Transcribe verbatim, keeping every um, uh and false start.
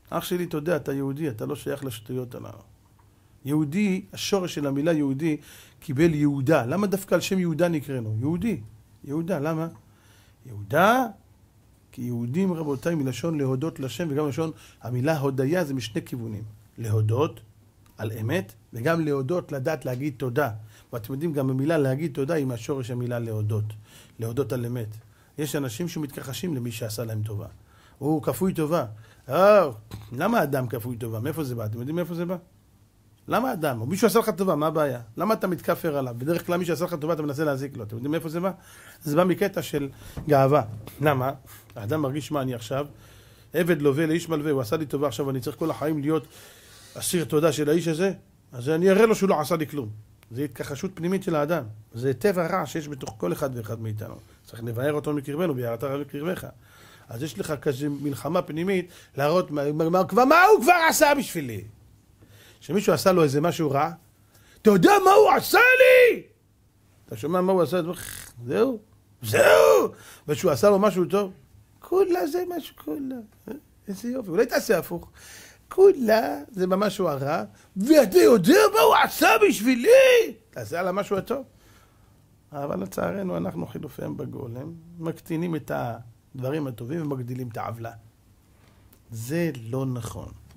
אח שלי, אתה יודע, אתה יהודי, אתה לא שייך לשטויות הללו. יהודי, השורש של המילה יהודי, קיבל יהודה. למה דווקא על שם יהודה נקראנו? יהודי. יהודה, למה? יהודה, כי יהודים, רבותיי, מלשון להודות לשם, וגם לשון, המילה הודיה זה משני כיוונים. להודות על אמת, וגם להודות, לדעת להגיד תודה. ואתם יודעים, גם המילה להגיד תודה היא מהשורש המילה להודות. להודות על אמת. יש אנשים שמתכחשים למי שעשה להם טובה. הוא כפוי טובה. אה, למה אדם כפוי טובה? מאיפה זה בא? אתם יודעים מאיפה זה בא? למה אדם? או מישהו עשה לך טובה, מה הבעיה? למה אתה מתכפר עליו? בדרך כלל מי שעשה לך טובה אתה מנסה להזיק לו. אתם יודעים מאיפה זה בא? זה בא מקטע של גאווה. למה? האדם מרגיש מה אני עכשיו? עבד לווה לאיש מלווה, הוא עשה לי טובה, עכשיו אני צריך כל החיים להיות אסיר תודה של האיש הזה, אז אני אראה לו שהוא לא עשה לי כלום. זה התכחשות פנימית של האדם. זה טבע רע שיש בתוך כל אחד ואחד מאיתנו. צריך לבאר אותו מקרבנו, ביארת רב מקרבך. אז יש לך כזה מלחמה פנימית להראות מה, מה, מה, מה הוא כבר עשה בשבילי. שמישהו עשה לו איזה משהו רע, אתה יודע מה הוא עשה לי? אתה שומע מה הוא עשה? זהו, זהו. ושהוא עשה לו משהו טוב, כולה זה משהו כולה. איזה יופי, אולי תעשה הפוך. כולה זה במשהו הרע, ואתה יודע מה הוא עשה בשבילי? תעשה עליו משהו הטוב. אבל לצערנו אנחנו חילופיהם בגולם, מקטינים את הדברים הטובים ומגדילים את העוולה. זה לא נכון.